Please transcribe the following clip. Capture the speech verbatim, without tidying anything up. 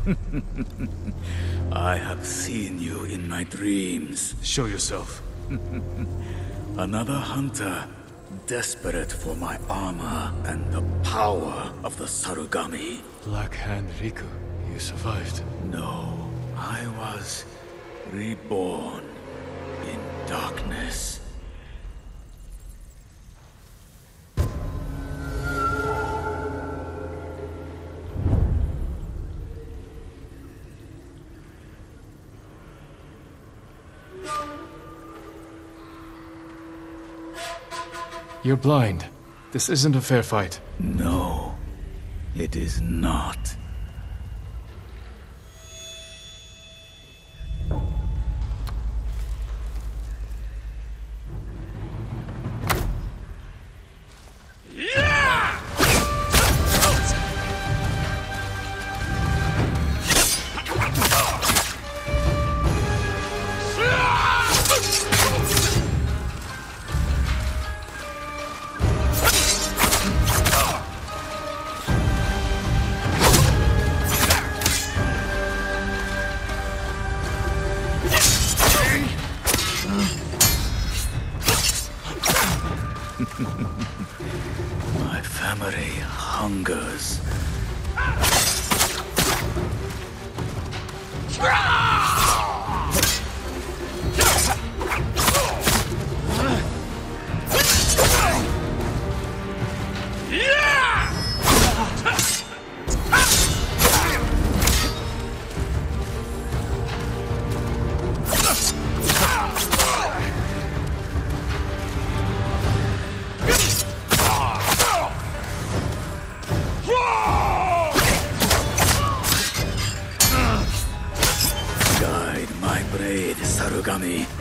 I have seen you in my dreams. Show yourself. Another hunter, desperate for my armor and the power of the Sarugami. Black Hand Riku, you survived. No, I was reborn in darkness. You're blind. This isn't a fair fight. No, it is not. My family hungers. Guide my blade, Sarugami.